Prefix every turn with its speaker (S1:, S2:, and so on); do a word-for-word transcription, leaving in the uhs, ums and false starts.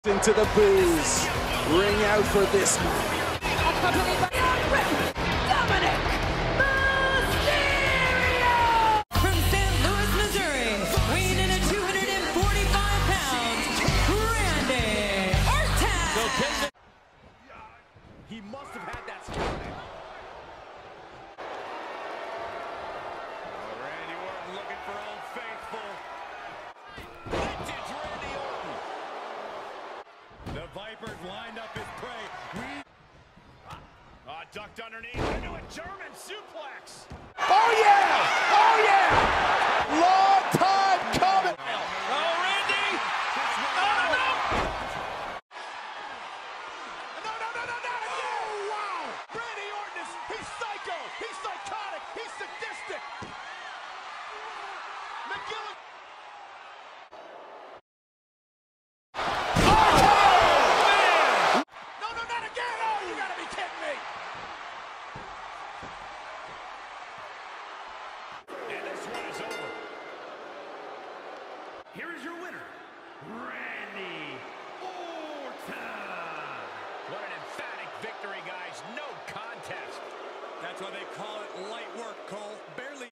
S1: Into the booze. Ring out for this man.
S2: Accompanied by Dominic Mysterio! From Saint Louis, Missouri, weighing in at two hundred forty-five pounds, Randy Orton!
S3: He must have had that scouted. Oh, Randy Orton looking for Old Faithful. Vintage Randy Orton. The Vipers lined up his prey. We uh, ducked underneath into a German suplex.
S1: Oh yeah! Oh yeah! Long time coming!
S3: Oh, Randy! Oh, no! No, no, no, no, not again! Oh, wow! Randy Orton is, he's psycho! He's psychotic! He's sadistic! McGillen! No, no, not again! Oh, you gotta be kidding me! And this one is over. Here is your winner, Randy Orton. What an emphatic victory, guys. No contest. That's why they call it light work, Cole. Barely.